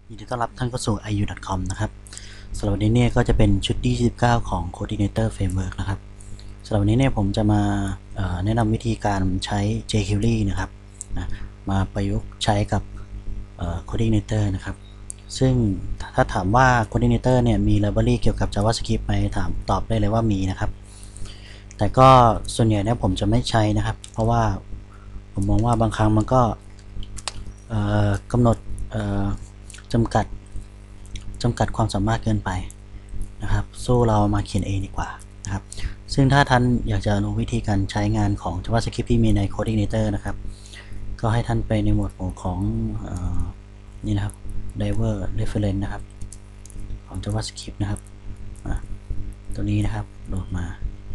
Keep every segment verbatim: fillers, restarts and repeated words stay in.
ยินดีต้อนรับท่านเข้าสู่ ไอ ยู ดอท คอม นะครับสำหรับวันนี้เนี่ยก็จะเป็นชุดที่ยี่สิบเก้าของ Coordinator Framework นะครับสำหรับวันนี้เนี่ยผมจะมาแนะนำวิธีการใช้ jQuery นะครับนะมาประยุกต์ใช้กับ Coordinator นะครับซึ่งถ้าถามว่า Coordinator เนี่ยมี library เกี่ยวกับ JavaScript ไหมถามตอบได้เลยว่ามีนะครับแต่ก็ส่วนใหญ่เนี่ยผมจะไม่ใช้นะครับเพราะว่าผมมองว่าบางครั้งมันก็กำหนดจำกัดจำกัดความสามารถเกินไปนะครับสู้เรามาเขียนเองดีกว่านะครับซึ่งถ้าท่านอยากจะรู้วิธีการใช้งานของ JavaScript ที่มีใน Coordinator นะครับก็ให้ท่านไปในหมวดหมู่ของอนี่นะครับ Driver Reference นะครับของ JavaScript นะครับตัวนี้นะครับโหลดมา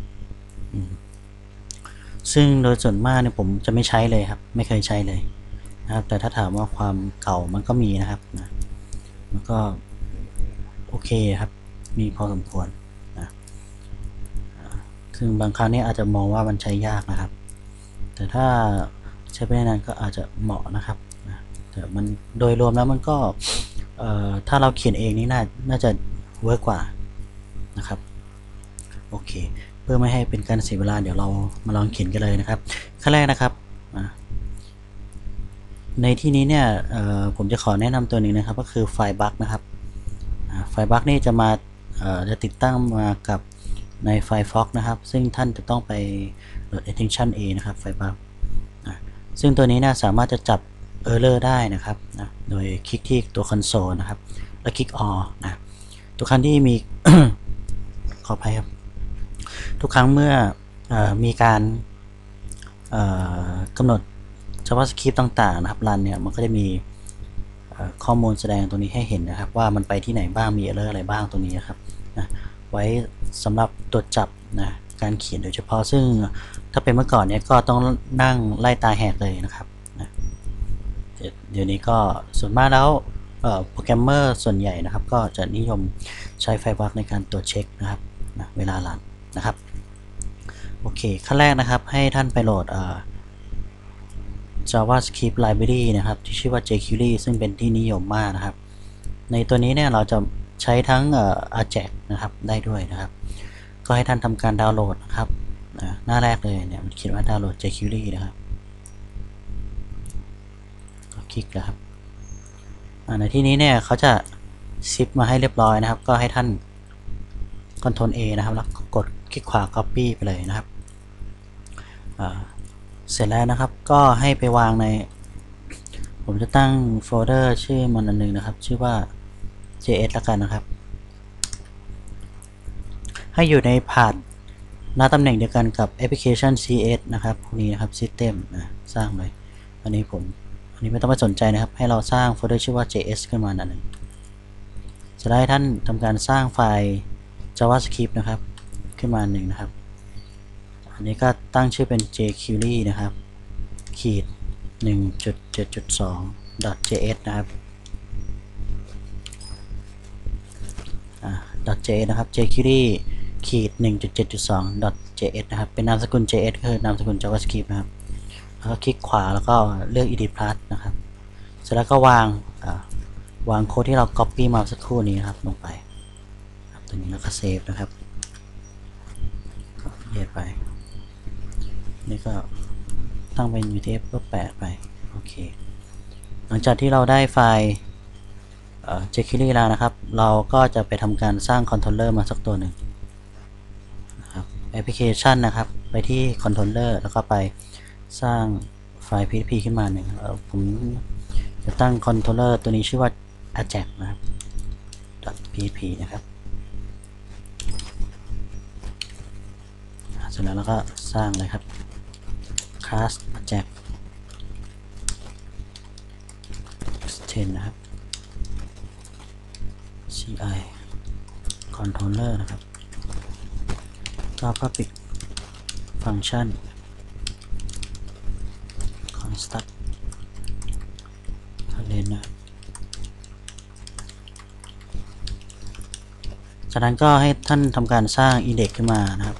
ซึ่งโดยส่วนมากเนี่ยผมจะไม่ใช้เลยครับไม่เคยใช้เลยนะครับแต่ถ้าถามว่าความเก่ามันก็มีนะครับนะมันก็โอเคครับมีพอสมควรนะซึ่งบางครั้งเนี่ยอาจจะมองว่ามันใช้ยากนะครับแต่ถ้าใช้ไปนานก็อาจจะเหมาะนะครับนะแต่มันโดยรวมแล้วมันก็ถ้าเราเขียนเองนี่น่าน่าจะเวิร์กกว่านะครับโอเคเพื่อไม่ให้เป็นการเสียเวลาเดี๋ยวเรามาลองเขียนกันเลยนะครับขั้นแรกนะครับในที่นี้เนี่ยผมจะขอแนะนำตัวหนึ่งนะครับก็คือไฟล์บั๊กนะครับไฟล์บั๊กนี่จะมาจะติดตั้งมากับใน Firefox นะครับซึ่งท่านจะต้องไปโหลด extension A นะครับไฟล์บั๊กซึ่งตัวนี้นะสามารถจะจับ error ได้นะครับนะโดยคลิกที่ตัว console นะครับแล้วคลิก all นะทุกครั้งที่มี ขออภัยครับทุกครั้งเมื่ออมีการกำหนด JavaScript ต่างๆนะครับรันเนี่ยมันก็จะมีข้อมูลแสดงตัวนี้ให้เห็นนะครับว่ามันไปที่ไหนบ้างมี error อะไรบ้างตัวนี้นะครับนะไว้สำหรับตรวจจับนะการเขียนโดยเฉพาะซึ่งถ้าเป็นเมื่อก่อนเนี่ยก็ต้องนั่งไล่ตาแหกเลยนะครับนะเดี๋ยวนี้ก็ส่วนมากแล้วโปรแกรมเมอร์ส่วนใหญ่นะครับก็จะนิยมใช้ไฟล์บั๊กในการตรวจเช็คนะครับนะเวลารันนะครับโอเคขั้นแรกนะครับให้ท่านไปโหลด JavaScript Library นะครับที่ชื่อว่า jQuery ซึ่งเป็นที่นิยมมากนะครับในตัวนี้เนี่ยเราจะใช้ทั้ง Ajax นะครับได้ด้วยนะครับก็ให้ท่านทำการดาวน์โหลดนะครับหน้าแรกเลยเนี่ยมันเขียนว่าดาวน์โหลด jQuery นะครับก็คลิกนะครับในที่นี้เนี่ยเขาจะซิปมาให้เรียบร้อยนะครับก็ให้ท่าน Ctrl A นะครับแล้วกดคลิกขวา Copy ไปเลยนะครับเสร็จแล้วนะครับก็ให้ไปวางในผมจะตั้งโฟลเดอร์ชื่อมันอันนึงนะครับชื่อว่า เจ เอส แล้วกันนะครับให้อยู่ในพาธหน้าตำแหน่งเดียวกันกับแอปพลิเคชัน ซี เอส นะครับพวกนี้นะครับ System นะสร้างเลยอันนี้ผมอันนี้ไม่ต้องไปสนใจนะครับให้เราสร้างโฟลเดอร์ชื่อว่า เจ เอส ขึ้นมาอันหนึ่งจะได้ท่านทำการสร้างไฟล์ JavaScript นะครับขึ้นมาหนึ่งนะครับอันนี้ก็ตั้งชื่อเป็น jQuery นะครับขีด หนึ่งจุดเจ็ดจุดสอง .js นะครับ.js นะครับ jQuery ขีด หนึ่งจุดเจ็ดจุดสอง .js นะครับเป็นนามสกุล js คือนามสกุล JavaScript นะครับแล้วก็คลิกขวาแล้วก็เลือก edit plus นะครับเสร็จแล้วก็วางวางโค้ดที่เรา copy มาสักครู่นี้นะครับลงไปตรงนี้แล้วก็เซฟนะครับเย็ดไปนี่ก็ตั้งเป็น ยู ที เอฟ ก็แปะไปโอเคหลังจากที่เราได้ไฟล์ jQuery แล้วนะครับเราก็จะไปทำการสร้างคอนโทรลเลอร์มาสักตัวหนึ่งนะครับแอปพลิเคชันนะครับไปที่คอนโทรลเลอร์แล้วก็ไปสร้างไฟล์ พี เอช พี ขึ้นมาหนึ่งผมจะตั้งคอนโทรลเลอร์ตัวนี้ชื่อว่า ajax นะครับ .php นะครับเสร็จแล้วเราก็สร้างเลยครับ class ajax extend นะครับ ci controller นะครับก็ public function construct array นะจากนั้นก็ให้ท่านทำการสร้าง index ขึ้นมานะครับ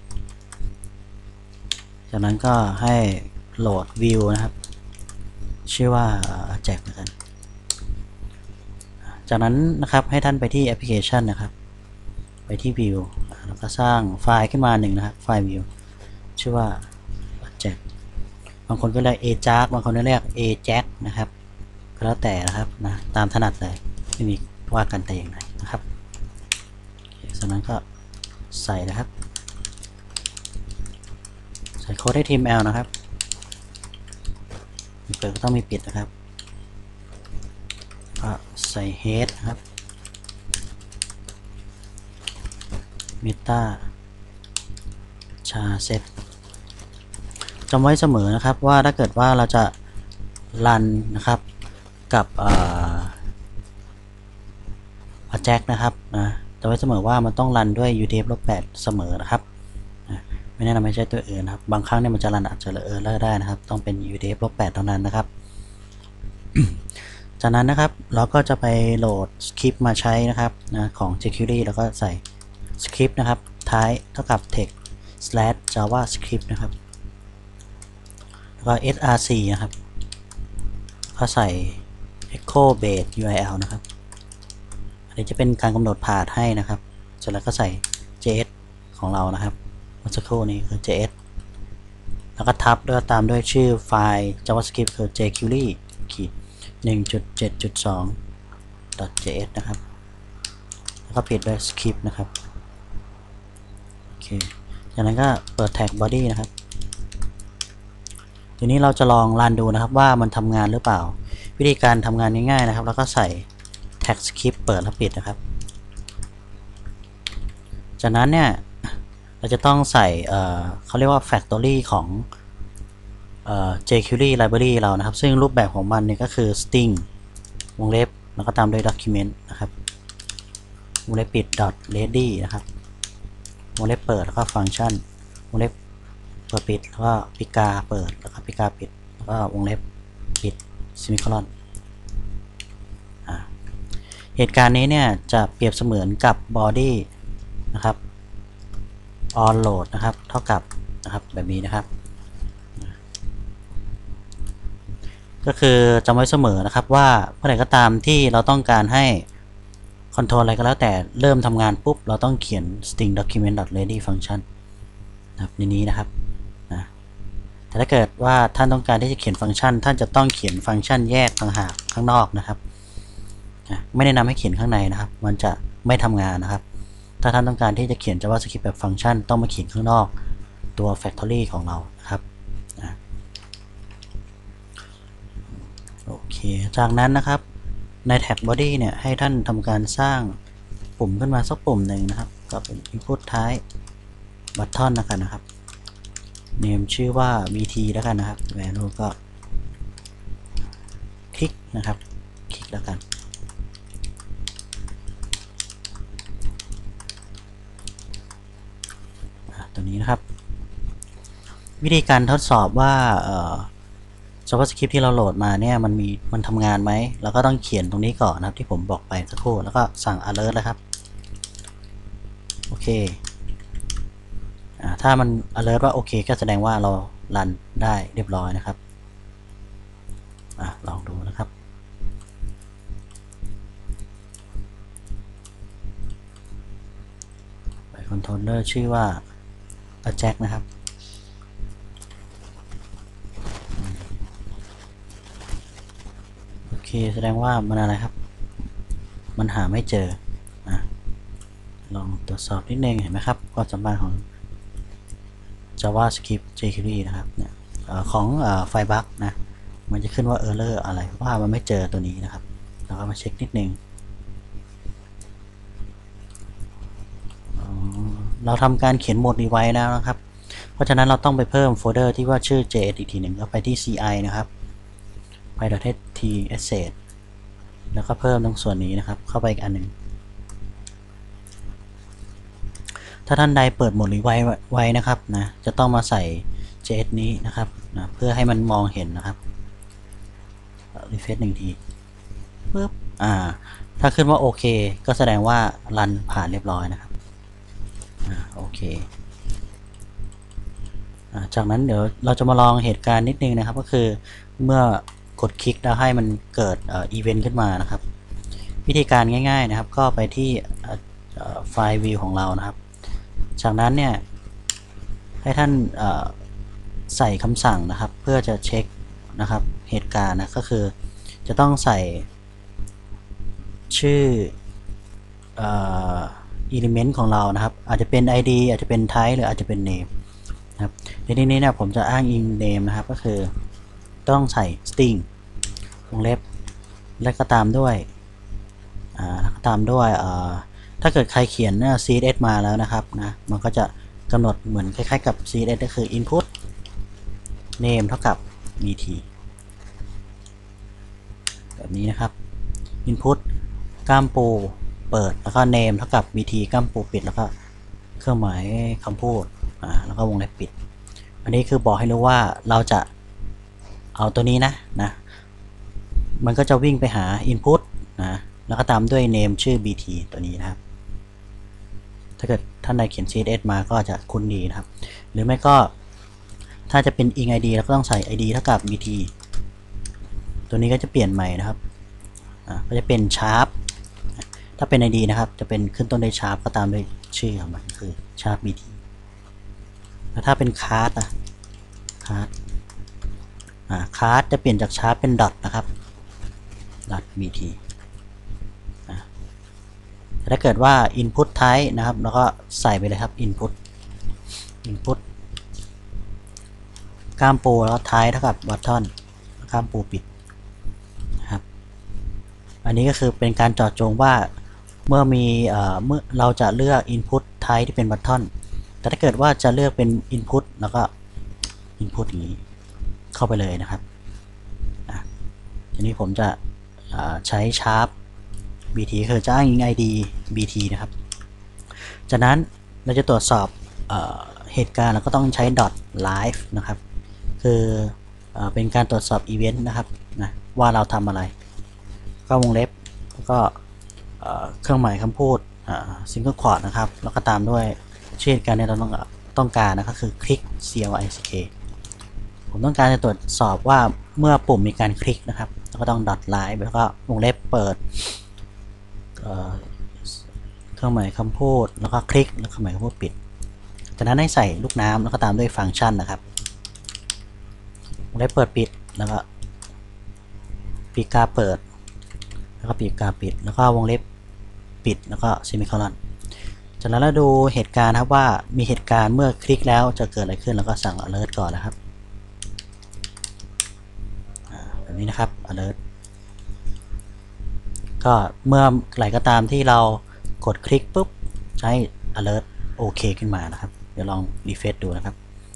จากนั้นก็ให้โหลด view นะครับชื่อว่าแจ็คนะครับจากนั้นนะครับให้ท่านไปที่แอปพลิเคชันนะครับไปที่ View แล้วก็สร้างไฟล์ขึ้นมาหนึ่งนะครับไฟล์ View ชื่อว่าแจ็คบางคนก็เรียก ajax บางคนก็เรียก ajax นะครับก็แล้วแต่นะครับนะตามถนัดเลยไม่มีว่ากันแต่อย่างไรนะครับจากนั้นก็ใส่นะครับใส่โค้ด เอช ที เอ็ม แอล นะครับมีเปิดก็ต้องมีปิดนะครับก็ใส่ head นะครับ meta char set จำไว้เสมอนะครับว่าถ้าเกิดว่าเราจะรันนะครับกับแจ็คนะครับนะจำไว้เสมอว่ามันต้องรันด้วย ยู ที เอฟ ลบแปดเสมอนะครับไม่แนะนำให้ใช้ตัวอื่นนะครับบางครั้งเนี่ยมันจะรันอาจจะเออร์เลอร์ได้นะครับต้องเป็น ยู ที เอฟ ลบแปดเท่านั้นนะครับ จากนั้นนะครับเราก็จะไปโหลดสคริปต์มาใช้นะครับนะของ jQuery แล้วก็ใส่สคริปต์นะครับท้ายเท่ากับ text slash javascript นะครับแล้วก็ เอส อาร์ ซี นะครับก็ใส่ echo base ยู อาร์ แอล นะครับอันนี้จะเป็นการกำหนดพาธให้นะครับเสร็จแล้วก็ใส่ เจ เอส ของเรานะครับเมื่อสักครู่นี้คือ เจ เอส แล้วก็ทับด้วยตามด้วยชื่อไฟล์ javascript คือ jQuery ขีด หนึ่งจุดเจ็ดจุดสอง .js นะครับแล้วก็ปิดด้วย script นะครับโอเคจากนั้นก็เปิด tag body นะครับทีนี้เราจะลองรันดูนะครับว่ามันทำงานหรือเปล่าวิธีการทำงานง่ายๆนะครับแล้วก็ใส่ tag script เปิดและปิดนะครับจากนั้นเนี่ยเราจะต้องใส่เอ่อเขาเรียกว่า factory ของเอ่อ jQuery library เรานะครับซึ่งรูปแบบของมันเนี่ยก็คือ string วงเล็บแล้วก็ตามด้วย document นะครับวงเล็บปิด dot ready นะครับวงเล็บเปิดแล้วก็ฟังก์ชันวงเล็บเปิดปิดแล้วก็ปิกาเปิดแล้วก็ปิกาปิดแล้วก็วงเล็บปิด semicolon เหตุการณ์นี้เนี่ยจะเปรียบเสมือนกับ body นะครับ on load นะครับเท่ากับนะครับแบบนี้นะครับก็คือจำไว้เสมอนะครับว่าเมื่อไหร่ก็ตามที่เราต้องการให้คอนโทรลอะไรก็แล้วแต่เริ่มทำงานปุ๊บเราต้องเขียน string document ready function นะครับในนี้นะครับนะแต่ถ้าเกิดว่าท่านต้องการที่จะเขียนฟังก์ชันท่านจะต้องเขียนฟังก์ชันแยกต่างหากข้างนอกนะครับไม่แนะนำให้เขียนข้างในนะครับมันจะไม่ทำงานนะครับถ้าท่านต้องการที่จะเขียน JavaScript แบบฟังก์ชันต้องมาเขียนข้างนอกตัว Factory ของเรานะครับโอเคจากนั้นนะครับใน tag body เนี่ยให้ท่านทำการสร้างปุ่มขึ้นมาสักปุ่มหนึ่งนะครับก็เป็น input ท้าย button แล้วกันนะครับ name ชื่อว่า บี ที แล้วกันนะครับ value ก็คลิกนะครับคลิกแล้วกันตัวนี้นะครับวิธีการทดสอบว่าJavaScript ที่เราโหลดมาเนี่ยมันมีมันทำงานไหมเราก็ต้องเขียนตรงนี้ก่อนนะครับที่ผมบอกไปสักครู่แล้วก็สั่ง alert แล้วครับโอเคอ่าถ้ามัน alert ว่าโอเคก็แสดงว่าเรารันได้เรียบร้อยนะครับอ่าลองดูนะครับไปคอนโทรลเลอร์ชื่อว่า ajax นะครับโอเคแสดงว่ามันอะไรครับมันหาไม่เจออ่ะลองตรวจสอบนิดนึงเห็นไหมครับความสัมพันธ์ของ JavaScript jQuery นะครับเนี่ยของไฟบัคนะมันจะขึ้นว่า error อะไรว่ามันไม่เจอตัวนี้นะครับเราก็มาเช็คนิดนึงเราทำการเขียนโหมด rewrite แล้วนะครับเพราะฉะนั้นเราต้องไปเพิ่มโฟลเดอร์ที่ว่าชื่อ js อีกทีหนึ่งก็ไปที่ ci นะครับไป .ht asset แล้วก็เพิ่มตรงส่วนนี้นะครับเข้าไปอีกอันหนึ่งถ้าท่านใดเปิดโหมด rewrite ไว้นะครับนะจะต้องมาใส่ js นี้นะครับนะเพื่อให้มันมองเห็นนะครับรีเฟรชหนึ่งทีปึ๊บอ่าถ้าขึ้นว่าโอเคก็แสดงว่ารันผ่านเรียบร้อยนะครับอ่าโอเคอ่าจากนั้นเดี๋ยวเราจะมาลองเหตุการณ์นิดนึงนะครับก็คือเมื่อกดคลิกแล้วให้มันเกิดอีเวนต์ขึ้นมานะครับวิธีการง่ายๆนะครับก็ไปที่ไฟล์วิวของเรานะครับจากนั้นเนี่ยให้ท่านใส่คำสั่งนะครับเพื่อจะเช็คนะครับเหตุการณ์นะก็คือจะต้องใส่ชื่อเอลิเมนต์ของเรานะครับอาจจะเป็น ไอ ดี อาจจะเป็น Type หรืออาจจะเป็น Name นะครับในที่นี้เนี่ยผมจะอ้างอิง Name นะครับก็คือต้องใส่ string วงเล็บและก็ตามด้วยอ่าตามด้วยอ่าถ้าเกิดใครเขียน ซี เอส เอส มาแล้วนะครับนะมันก็จะกำหนดเหมือนคล้ายๆกับ ซี เอส เอส ก็คือ input name เท่ากับ bt แบบนี้นะครับ input ก้ามปูเปิดแล้วก็ name เท่ากับ bt ก้ามปูปิดแล้วก็เครื่องหมายคำพูดอ่าแล้วก็วงเล็บปิดอันนี้คือบอกให้รู้ว่าเราจะเอาตัวนี้นะนะมันก็จะวิ่งไปหา input นะแล้วก็ตามด้วย name ชื่อ bt ตัวนี้นะครับถ้าเกิดท่านใดเขียน ซี เอส เอส มาก็จะคุ้นดีนะครับหรือไม่ก็ถ้าจะเป็น ing id เราก็ต้องใส่ id เท่ากับ bt ตัวนี้ก็จะเปลี่ยนใหม่นะครับก็จะเป็น sharp ถ้าเป็น id นะครับจะเป็นขึ้นต้นด้วย sharp ก็ตามด้วยชื่อของมันคือ sharp bt แล้วถ้าเป็น card อ่ะ card อ่า card จะเปลี่ยนจาก sharp เป็น dot นะครับ dot bt ถ้าเกิดว่า input type นะครับแล้วก็ใส่ไปเลยครับ input input ก้ามปูแล้ว type เท่ากับ button ก้ามปูปิดนะครับอันนี้ก็คือเป็นการเจาะจงว่าเมื่อมีเอ่อเมื่อเราจะเลือก input type ที่เป็น button แต่ถ้าเกิดว่าจะเลือกเป็น input แล้วก็ input อย่างนี้เข้าไปเลยนะครับทีนี้ผมจะใช้ sharp bt คือจะอ้างอิง id bt นะครับจากนั้นเราจะตรวจสอบเอเหตุการณ์เราก็ต้องใช้ dot live นะครับคือเอเป็นการตรวจสอบอีเวนต์นะครับนะว่าเราทำอะไรก็วงเล็บแล้วก็เครื่องหมายคำพูด single quote นะครับแล้วก็ตามด้วยชื่อเหตุการณ์ที่เราต้องต้องการนะครับคือคลิก click ผมต้องการจะตรวจสอบว่าเมื่อปุ่มมีการคลิกนะครับแล้วก็ต้อง dot live แล้วก็วงเล็บเปิดเครื่องหมายคำพูดแล้วก็คลิกแล้วเครื่องหมายคำพูดปิดจากนั้นให้ใส่ลูกน้ำแล้วก็ตามด้วยฟังก์ชันนะครับวงเล็บเปิดปิดแล้วก็ปีกาเปิดแล้วก็ปีกาปิดแล้วก็วงเล็บปิดแล้วก็เซมิโคลอนจากนั้นเราดูเหตุการณ์ครับว่ามีเหตุการณ์เมื่อคลิกแล้วจะเกิดอะไรขึ้นแล้วก็สั่ง alert ก่อนนะครับแบบนี้นะครับ alert ก็เมื่อไหร่ก็ตามที่เรากดคลิกปุ๊บใช้ alert โอเคขึ้นมานะครับเดี๋ยวลองรีเฟรชดูนะครับ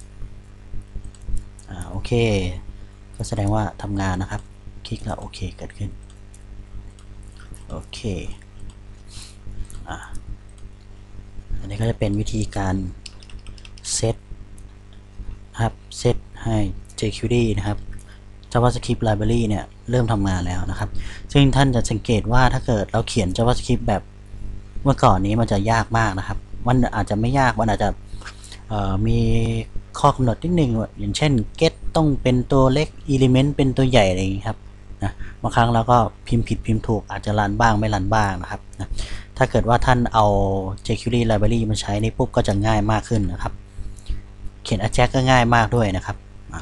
อ่าโอเคก็แสดงว่าทำงานนะครับคลิกแล้วโอเคเกิดขึ้นโอเคอ่าอันนี้ก็จะเป็นวิธีการเซตนะครับเซตให้ jQuery นะครับ JavaScript Library เนี่ยเริ่มทำงานแล้วนะครับซึ่งท่านจะสังเกตว่าถ้าเกิดเราเขียน JavaScript แบบเมื่อก่อนนี้มันจะยากมากนะครับมันอาจจะไม่ยากมันอาจจะมีข้อกำหนดนิดนึงอย่างเช่น get ต้องเป็นตัวเล็ก element เป็นตัวใหญ่อะไรอย่างนี้ครับนะบางครั้งเราก็พิมพ์ผิดพิมพ์ถูกอาจจะรันบ้างไม่รันบ้างนะครับนะถ้าเกิดว่าท่านเอา jQuery Library มาใช้ในปุ๊บก็จะง่ายมากขึ้นนะครับเขียน Ajax ก็ง่ายมากด้วยนะครับ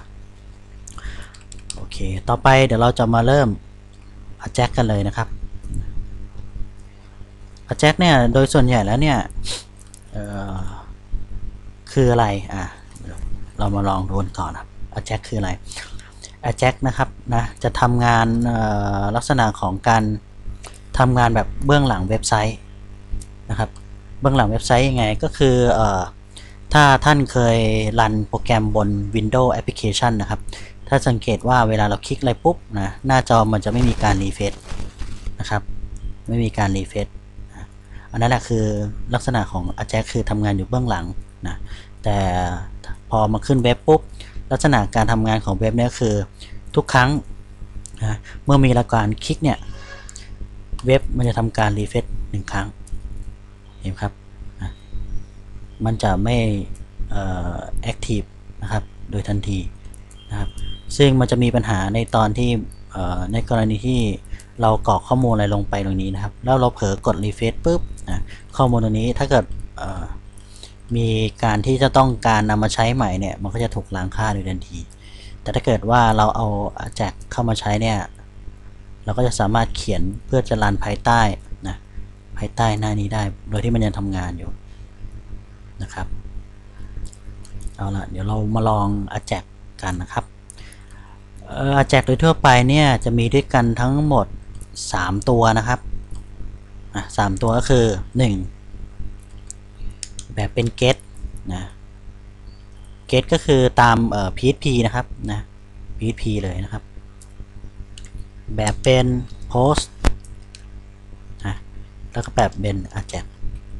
โอเคต่อไปเดี๋ยวเราจะมาเริ่ม Ajax กันเลยนะครับ Ajax เนี่ยโดยส่วนใหญ่แล้วเนี่ยคืออะไรอ่ะเรามาลองดูกันก่อนครับ Ajax คืออะไร Ajax นะครับนะจะทำงานลักษณะของการทำงานแบบเบื้องหลังเว็บไซต์นะครับเบื้องหลังเว็บไซต์ยังไงก็คือเอ่อถ้าท่านเคยรันโปรแกรมบน Windows Application นะครับถ้าสังเกตว่าเวลาเราคลิกอะไรปุ๊บนะหน้าจอมันจะไม่มีการรีเฟรชนะครับไม่มีการรีเฟรชอันนั้นแหละคือลักษณะของ Ajax คือทำงานอยู่เบื้องหลังนะแต่พอมาขึ้นเว็บปุ๊บลักษณะการทำงานของเว็บเนี่ยคือทุกครั้งนะเมื่อมีการคลิกเนี่ยเว็บมันจะทำการรีเฟรชหนึ่งครั้งเห็นครับมันจะไม่แอคทีฟนะครับโดยทันทีนะครับซึ่งมันจะมีปัญหาในตอนที่ในกรณีที่เรากรอกข้อมูลอะไรลงไปตรงนี้นะครับแล้วเราเผลอกดรีเฟรชปุ๊บนะข้อมูลตรงนี้ถ้าเกิดมีการที่จะต้องการนำมาใช้ใหม่เนี่ยมันก็จะถูกล้างค่าโดยทันทีแต่ถ้าเกิดว่าเราเอาแจ็คเข้ามาใช้เนี่ยเราก็จะสามารถเขียนเพื่อจะรันภายใต้นะภายใต้หน้านี้ได้โดยที่มันยังทำงานอยู่นะครับเอาละเดี๋ยวเรามาลองอาแจกกันนะครับอาแจกโดยทั่วไปเนี่ยจะมีด้วยกันทั้งหมดสามตัวนะครับอ่ะสามตัวก็คือหนึ่งแบบเป็น get นะ get ก็คือตามเอ่อ พี เอช พี นะครับนะ พี เอช พี เลยนะครับแบบเป็น post นะแล้วก็แบบเป็นอาแจก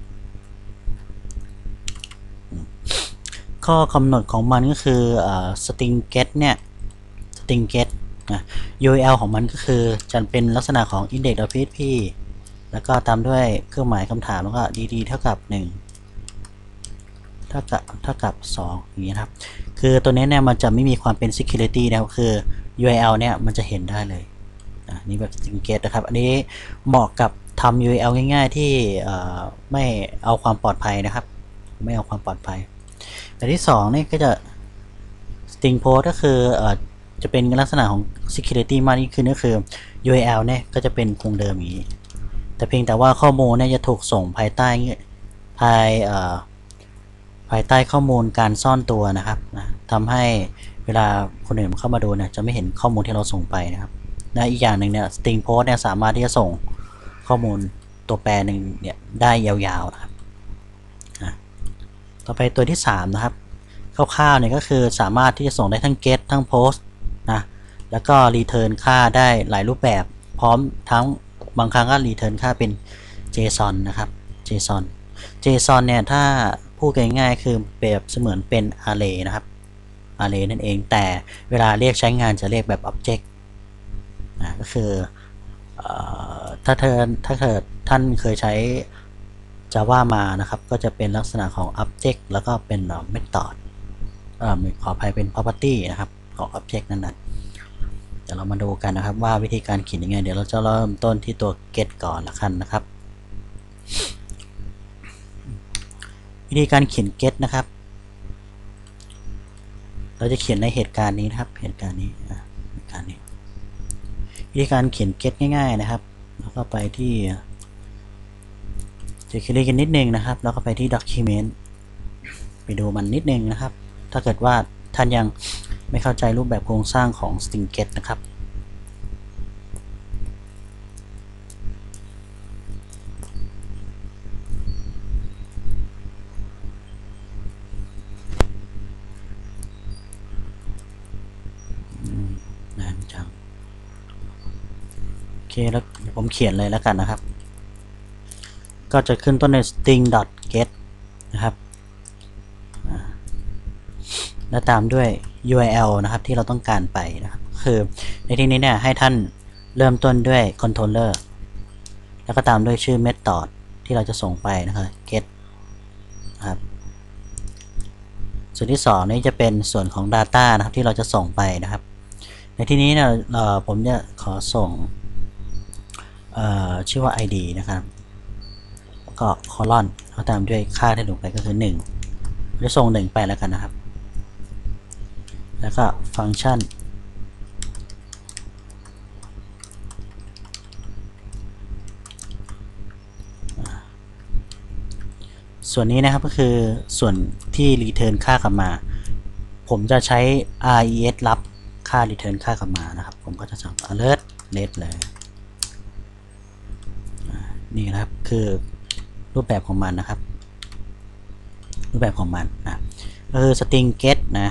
ข้อกำหนดของมันก็คือ string get เนี่ย string get นะ ยู อาร์ แอล ของมันก็คือจะเป็นลักษณะของ index.php แล้วก็ตามด้วยเครื่องหมายคำถามแล้วก็ dd เท่ากับหนึ่งเท่ากับเท่ากับสองอย่างนี้ครับคือตัวนี้เนี่ยมันจะไม่มีความเป็น security นะครับคือ ยู อาร์ แอล เนี่ยมันจะเห็นได้เลยนะนี่แบบ string get นะครับอันนี้เหมาะกับทำ ยู อาร์ แอล ง่ายๆที่ไม่เอาความปลอดภัยนะครับไม่เอาความปลอดภัยแต่ที่สองนี่ก็จะ string post ก็คือเอ่อจะเป็นลักษณะของ security มากยิ่งขึ้นก็คือ ยู อาร์ แอล เนี่ยก็จะเป็นคงเดิมอย่างนี้แต่เพียงแต่ว่าข้อมูลเนี่ยจะถูกส่งภายใต้ภายเอ่อภายใต้ข้อมูลการซ่อนตัวนะครับนะทำให้เวลาคนอื่นเข้ามาดูเนี่ยจะไม่เห็นข้อมูลที่เราส่งไปนะครับและอีกอย่างหนึ่งเนี่ย string post เนี่ยสามารถที่จะส่งข้อมูลตัวแปรหนึ่งเนี่ยได้ยาวๆนะครับต่อไปตัวที่สามนะครับคร่าวๆเนี่ยก็คือสามารถที่จะส่งได้ทั้ง get ทั้ง post นะแล้วก็ return ค่าได้หลายรูปแบบพร้อมทั้งบางครั้งก็ return ค่าเป็น JSON นะครับ JSON JSON เนี่ยถ้าพูดง่ายๆคือเปรียบเสมือนเป็น array นะครับ array นั่นเองแต่เวลาเรียกใช้งานจะเรียกแบบ object นะก็คือถ้าเธอถ้าเธอท่านเคยใช้ Java มานะครับก็จะเป็นลักษณะของ object แล้วก็เป็น method เอ่อขออภัยเป็น property นะครับของ object นั้นๆเดี๋ยวเรามาดูกันนะครับว่าวิธีการเขียนยังไงเดี๋ยวเราจะเริ่มต้นที่ตัว get ก่อนละกันนะครับวิธีการเขียน get นะครับเราจะเขียนในเหตุการณ์นี้นะครับเหตุการณ์นี้เหตุการณ์นี้วิธีการเขียน get ง่ายๆนะครับแล้วก็ไปที่จะคลิกกันนิดนึงนะครับแล้วก็ไปที่ document ไปดูมันนิดนึงนะครับถ้าเกิดว่าท่านยังไม่เข้าใจรูปแบบโครงสร้างของ string get นะครับนานจังโอเคแล้วผมเขียนเลยแล้วกันนะครับก็จะขึ้นต้นใน string.get นะครับแล้วตามด้วย ยู อาร์ แอล นะครับที่เราต้องการไปนะครับคือในที่นี้เนี่ยให้ท่านเริ่มต้นด้วย controller แล้วก็ตามด้วยชื่อ method ที่เราจะส่งไปนะครับ get นะครับส่วนที่สองนี่จะเป็นส่วนของ data นะครับที่เราจะส่งไปนะครับในที่นี้เนี่ยผมจะขอส่งชื่อว่า ไอ ดี นะครับก็ colon แล้วตามด้วยค่าที่ลงไปก็คือหนึ่งจะส่งหนึ่งไปแล้วกันนะครับแล้วก็ฟังก์ชันส่วนนี้นะครับก็คือส่วนที่ return ค่ากลับมาผมจะใช้ res รับค่า return ค่ากลับมานะครับผมก็จะสั่ง alert let เลยนี่นะครับคือรูปแบบของมันนะครับรูปแบบของมันนะก็คือ string get นะ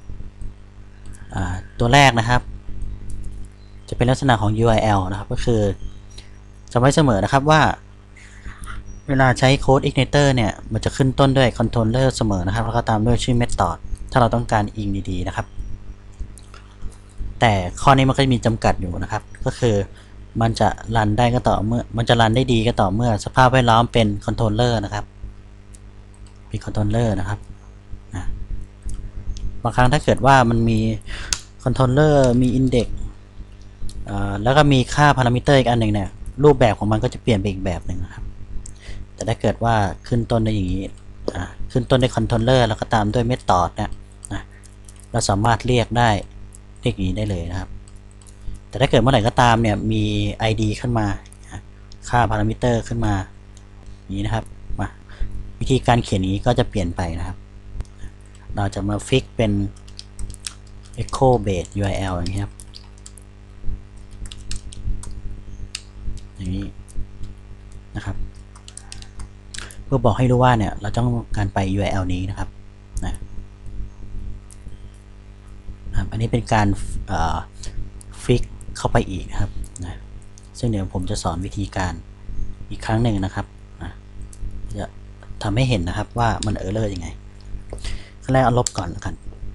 ตัวแรกนะครับจะเป็นลักษณะของ ยู อาร์ แอล นะครับก็คือจำไว้เสมอนะครับว่าเวลาใช้โค้ด igniter เนี่ยมันจะขึ้นต้นด้วย controller เสมอนะครับแล้วก็ตามด้วยชื่อ method ถ้าเราต้องการอิงดีๆนะครับแต่ข้อนี้มันก็มีจำกัดอยู่นะครับก็คือมันจะรันได้ก็ต่อเมื่อมันจะรันได้ดีก็ต่อเมื่อสภาพแวดล้อมเป็น controller นะครับเป็น controller นะครับนะบางครั้งถ้าเกิดว่ามันมี controller มี index แล้วก็มีค่าพารามิเตอร์อีกอันหนึ่งเนี่ยรูปแบบของมันก็จะเปลี่ยนไปอีกแบบหนึ่งนะครับแต่ถ้าเกิดว่าขึ้นต้นได้อย่างนี้ขึ้นต้นด้วยคอนโทรลเลอร์แล้วก็ตามด้วยเมธอดเนี่ยเราสามารถเรียกได้เรียกอย่างนี้ได้เลยนะครับแต่ถ้าเกิดเมื่อไหร่ก็ตามเนี่ยมี ไอ ดี ขึ้นมาค่าพารามิเตอร์ขึ้นมาอย่างนี้นะครับมาวิธีการเขียนนี้ก็จะเปลี่ยนไปนะครับเราจะมาฟิกเป็น echo base ยู อาร์ แอล อย่างนี้ครับอย่างนี้นะครับเพื่อบอกให้รู้ว่าเนี่ยเราต้องการไป ยู อาร์ แอล นี้นะครับนะอันนี้เป็นการฟิกเข้าไปอีกนะครับนะซึ่งเดี๋ยวผมจะสอนวิธีการอีกครั้งหนึ่งนะครับนะจะทำให้เห็นนะครับว่ามันเออร์เลอร์ยังไงขั้นแรกเอาลบก่อนแล้วกัน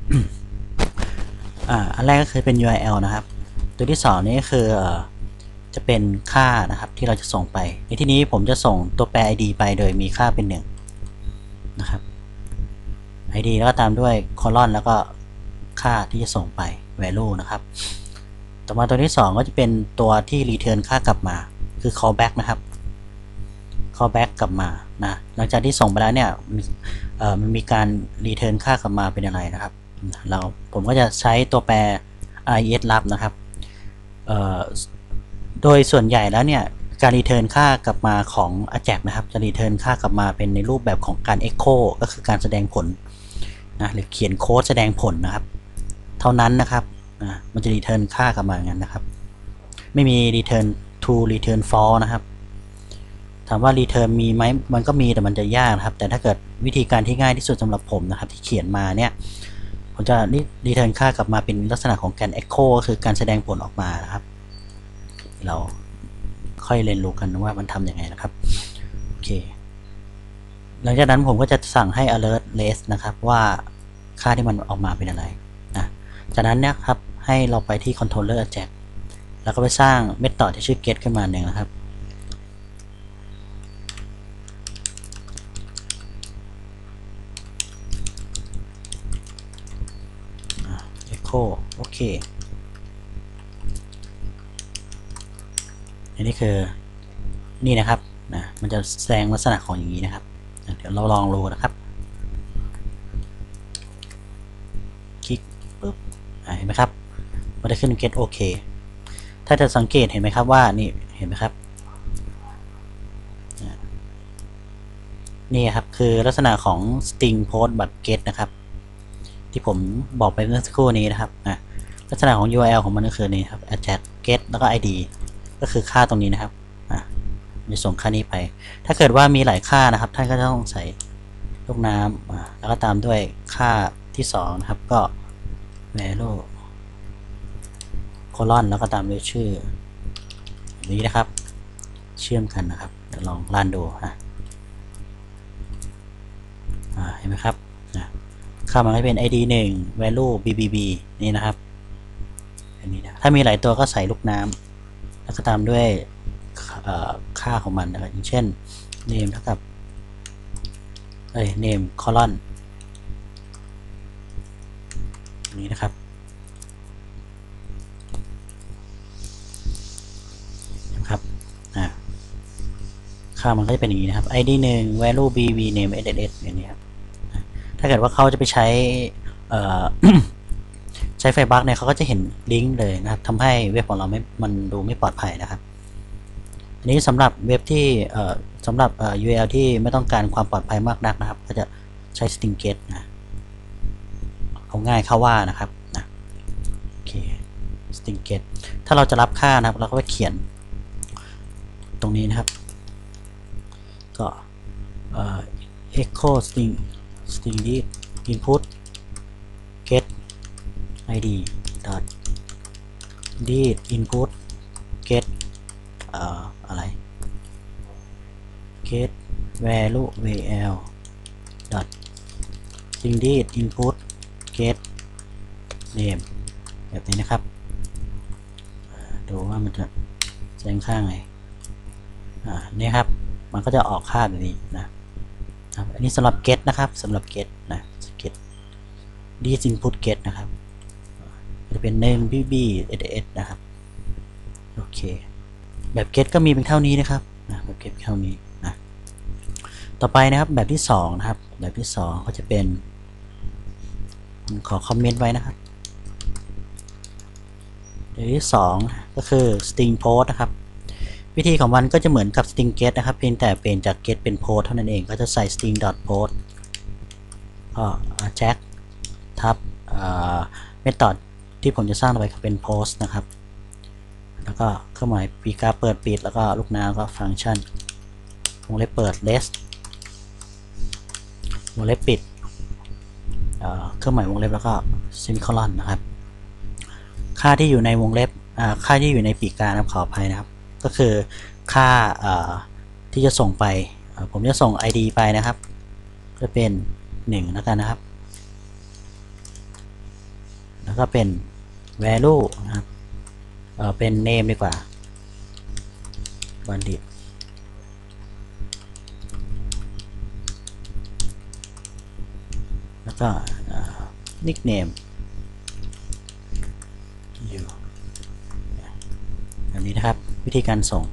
อ่าอันแรกก็คือเป็น ยู อาร์ แอล นะครับตัวที่สองนี่คือจะเป็นค่านะครับที่เราจะส่งไปในที่นี้ผมจะส่งตัวแปร ไอ ดี ไปโดยมีค่าเป็นหนึ่งนะครับ ไอ ดี แล้วก็ตามด้วยคอลอนแล้วก็ค่าที่จะส่งไป value นะครับต่อมาตัวที่สองก็จะเป็นตัวที่ return ค่ากลับมาคือ callback นะครับ callback กลับมานะหลังจากที่ส่งไปแล้วเนี่ยมันมีการ return ค่ากลับมาเป็นอะไรนะครับเราผมก็จะใช้ตัวแปร อาร์ อี เอส รับนะครับโดยส่วนใหญ่แล้วเนี่ยการ return ค่ากลับมาของ Ajax นะครับจะ return ค่ากลับมาเป็นในรูปแบบของการ echo ก็คือการแสดงผลนะหรือเขียนโค้ดแสดงผลนะครับเท่านั้นนะครับนะมันจะ return ค่ากลับมาอย่างนั้นนะครับไม่มี return to return false นะครับถามว่า return มีไหมมันก็มีแต่มันจะยากนะครับแต่ถ้าเกิดวิธีการที่ง่ายที่สุดสำหรับผมนะครับที่เขียนมาเนี่ยผมจะ return ค่ากลับมาเป็นลักษณะของการ echo ก็คือการแสดงผลออกมานะครับเราค่อยเรียนรู้กันว่ามันทำยังไงนะครับโอเคหลังจากนั้นผมก็จะสั่งให้ alert less นะครับว่าค่าที่มันออกมาเป็นอะไรนะจากนั้นเนี่ยครับให้เราไปที่ controller Ajax แล้วก็ไปสร้าง method ที่ชื่อ get ขึ้นมาหนึ่งนะครับecho โอเคอันนี้คือนี่นะครับนะมันจะแสดงลักษณะของอย่างนี้นะครับเดี๋ยวเราลองดูนะครับคลิกปุ๊บเห็นไหมครับมันจะขึ้น get OK ถ้าจะสังเกตเห็นไหมครับว่านี่เห็นไหมครับนี่ครับคือลักษณะของ string post แบบ get นะครับที่ผมบอกไปเมื่อสักครู่นี้นะครับนะลักษณะของ ยู อาร์ แอล ของมันก็คือนี่ครับ ajax get แล้วก็ ไอ ดี ก็คือค่าตรงนี้นะครับจะส่งค่านี้ไปถ้าเกิดว่ามีหลายค่านะครับท่านก็ต้องใส่ลูกน้ำแล้วก็ตามด้วยค่าที่สองนะครับก็ value colon แล้วก็ตามด้วยชื่อแบบนี้นะครับเชื่อมกันนะครับเดี๋ยวลองรันดูนะเห็นไหมครับนะค่ามันก็เป็น ไอ ดี หนึ่ง value บี บี บี นี่นะครับอันนี้นะถ้ามีหลายตัวก็ใส่ลูกน้ำแล้วก็ตามด้วยค่าของมันนะครับอย่างเช่น name เท่ากับเอ้ย name colon นี้นะครับนะครับอ่าค่ามันก็จะเป็นอย่างนี้นะครับ ไอ ดี หนึ่ง value บี บี name เอส เอส เอส อย่างนี้ครับถ้าเกิดว่าเขาจะไปใช้ใช้ไฟบัคเนี่ยเขาก็จะเห็นลิงก์เลยนะครับทำให้เว็บของเราไม่มันดูไม่ปลอดภัยนะครับอันนี้สำหรับเว็บที่สำหรับ ยู อาร์ แอล ที่ไม่ต้องการความปลอดภัยมากนักนะครับก็จะใช้ string get นะเอาง่ายเข้าว่านะครับนะโอเค string get ถ้าเราจะรับค่านะครับเราก็ไปเขียนตรงนี้นะครับก็ echo string string read input get id dot read input get เอ่ออะไร get value val dot string read input get name แบบนี้นะครับดูว่ามันจะแสดงค่าไงอ่านี่ครับมันก็จะออกค่าแบบนี้นะอันนี้สำหรับ get นะครับสำหรับ get นะ get read input get นะครับจะเป็น name bb ss นะครับโอเคแบบ get ก็มีเป็นเท่านี้นะครับนะแบบ get เท่านี้นะต่อไปนะครับแบบที่สองนะครับแบบที่สองก็จะเป็นขอคอมเมนต์ไว้นะครับแบบที่สองก็คือ string post นะครับวิธีของมันก็จะเหมือนกับ string get นะครับเพียงแต่เปลี่ยนจาก get เป็น post เท่านั้นเองก็จะใส่ string dot post ก็แจ็คทับเมธอดที่ผมจะสร้างต่อไปก็เป็น post นะครับแล้วก็เครื่องหมายปีกาเปิดปิดแล้วก็ลูกน้ำก็ฟังก์ชันวงเล็บเปิด less วงเล็บปิดเครื่องหมายวงเล็บแล้วก็เซมิโคลอนนะครับค่าที่อยู่ในวงเล็บค่าที่อยู่ในปีกกานะครับขออภัยนะครับก็คือค่าที่จะส่งไปผมจะส่ง ไอ ดี ไปนะครับจะเป็นหนึ่งแล้วกันนะครับแล้วก็เป็น value นะครับเอ่อเป็น name ดีกว่าบัณฑิตแล้วก็ nickname อยู่แบบนี้นะครับวิธีการส่ง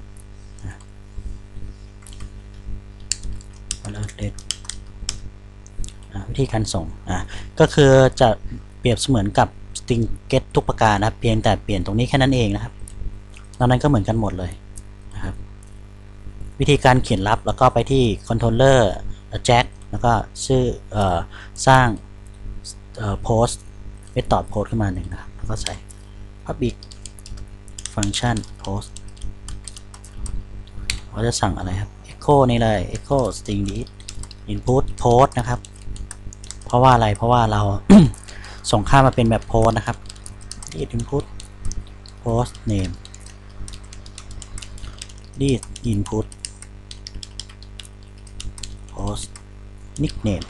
วิธีการส่งอ่ะก็คือจะเปรียบเสมือนกับ string get ทุกประการนะครับเพียงแต่เปลี่ยนตรงนี้แค่นั้นเองนะครับนอกนั้นก็เหมือนกันหมดเลยนะครับวิธีการเขียนลับแล้วก็ไปที่ controller jack แล้วก็ชื่อเอ่อสร้างเอ่อ post method post ขึ้นมาหนึ่งนะครับแล้วก็ใส่ public function post เราจะสั่งอะไรครับ echo นี่เลย echo string read input post นะครับเพราะว่าอะไรเพราะว่าเรา ส่งค่ามาเป็นแบบโพสนะครับ read input post name read input post nickname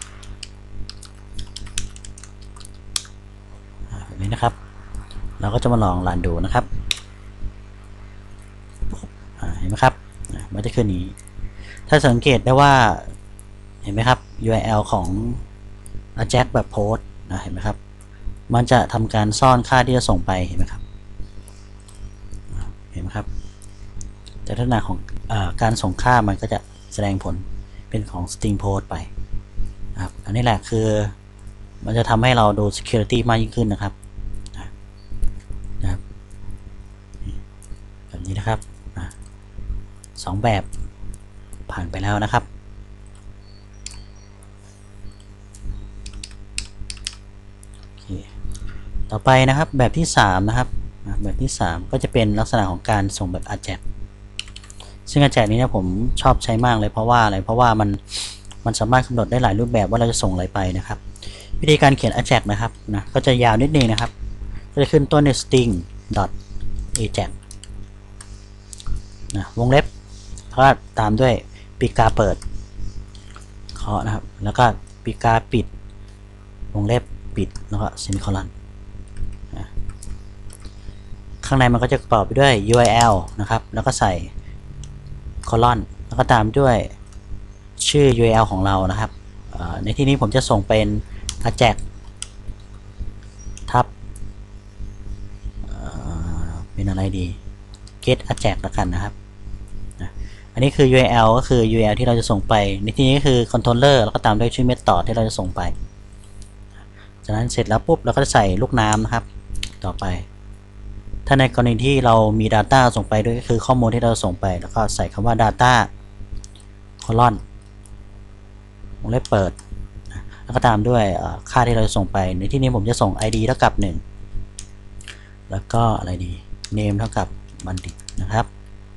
แบบนี้นะครับเราก็จะมาลองรันดูนะครับเห็นไหมครับมันจะขึ้นนี้ถ้าสังเกตได้ว่าเห็นไหมครับ ยู อาร์ แอล ของ Ajax แบบโพสนะเห็นไหมครับมันจะทำการซ่อนค่าที่จะส่งไปเห็นไหมครับเห็นไหมครับแต่ลักษณะของอการส่งค่ามันก็จะแสดงผลเป็นของ string post ไปนะครับอันนี้แหละคือมันจะทำให้เราดู security มากยิ่งขึ้นนะครับนะครับแบบนี้นะครับสองแบบผ่านไปแล้วนะครับต่อไปนะครับแบบที่สามนะครับแบบที่สามก็จะเป็นลักษณะของการส่งแบบ Ajax ซึ่ง Ajax นี้เนี่ยผมชอบใช้มากเลยเพราะว่าอะไรเพราะว่ามันมันสามารถกำหนดได้หลายรูปแบบว่าเราจะส่งอะไรไปนะครับวิธีการเขียน Ajax นะครับนะก็จะยาวนิดนึงนะครับก็จะขึ้นต้นใน string dot ajax นะวงเล็บแล้วก็ตามด้วยปีกาเปิดเคาะนะครับแล้วก็ปีกาปิดวงเล็บปิดแล้วก็เซมิโคลอนข้างในมันก็จะประกอบไปด้วย ยู อาร์ แอล นะครับแล้วก็ใส่คอลอนแล้วก็ตามด้วยชื่อ ยู อาร์ แอล ของเรานะครับในที่นี้ผมจะส่งเป็น Ajax ทับเป็นอะไรดี get Ajax แล้วกันนะครับอันนี้คือ ยู อาร์ แอล ก็คือ ยู อาร์ แอล ที่เราจะส่งไปในที่นี้คือ controller แล้วก็ตามด้วยชื่อ method ที่เราจะส่งไปจากนั้นเสร็จแล้วปุ๊บเราก็จะใส่ลูกน้ำนะครับต่อไปถ้าในกรณีที่เรามี data ส่งไปด้วยก็คือข้อมูลที่เราส่งไปแล้วก็ใส่คำว่า data colon วงเล็บเปิดแล้วก็ตามด้วยค่าที่เราจะส่งไปในที่นี้ผมจะส่ง ไอ ดี เท่ากับหนึ่งแล้วก็อะไรดี name เท่ากับบัณฑิตนะครับ